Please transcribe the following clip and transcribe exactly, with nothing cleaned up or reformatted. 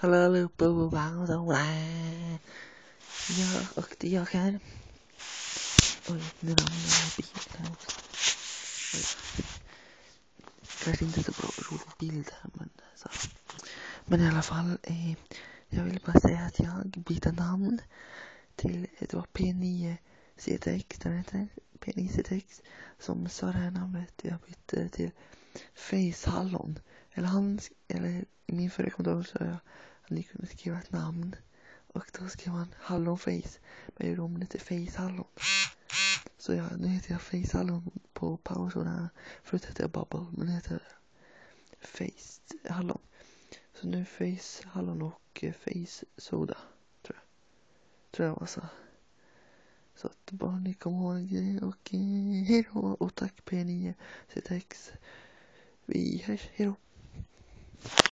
Hallå allihopa och varmt och Ja, och det är jag här. Oj, nu ramlar jag bilen här också. Oj. Kanske inte så bra rolig bild här, men så. Men i alla fall, eh, jag vill bara säga att jag bytte namn till, det var P nio C T X, den heter P nio C T X, som sa det här namnet. Jag bytte till Face Hallon. Eller han, eller i min förra kommentar så jag att ni kunde skriva ett namn. Och då skrev man Hallonface. Men jag gjorde om det till Face Hallon. Så ja, nu heter jag Face Hallon på pauserna. Förut hette jag Bubble, men nu heter jag Face Hallon. Så nu Face Hallon och Face Soda, tror jag. Tror jag var så. Så att bara ni kommer ihåg det. Och eh, hejdå. Och tack P nio C T X. Vi hörs, hejdå.